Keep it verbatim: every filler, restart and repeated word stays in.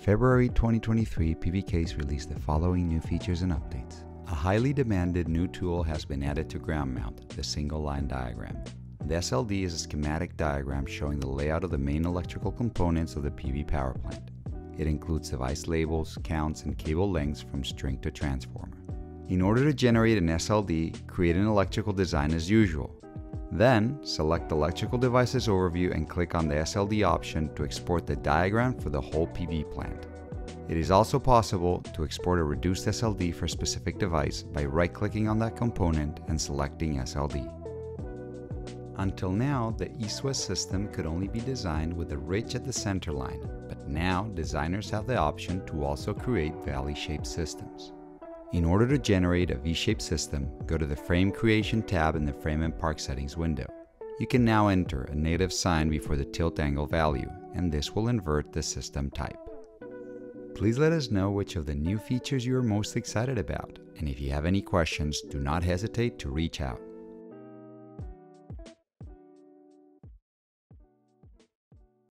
February twenty twenty-three, PVcase released the following new features and updates. A highly demanded new tool has been added to Ground Mount, the single line diagram. The S L D is a schematic diagram showing the layout of the main electrical components of the P V power plant. It includes device labels, counts, and cable lengths from string to transformer. In order to generate an S L D, create an electrical design as usual. Then, select Electrical Devices Overview and click on the S L D option to export the diagram for the whole P V plant. It is also possible to export a reduced S L D for a specific device by right-clicking on that component and selecting S L D. Until now, the east-west system could only be designed with a ridge at the center line, but now designers have the option to also create valley-shaped systems. In order to generate a V-shaped system, go to the Frame Creation tab in the Frame and Park Settings window. You can now enter a native sign before the tilt angle value, and this will invert the system type. Please let us know which of the new features you are most excited about, and if you have any questions, do not hesitate to reach out.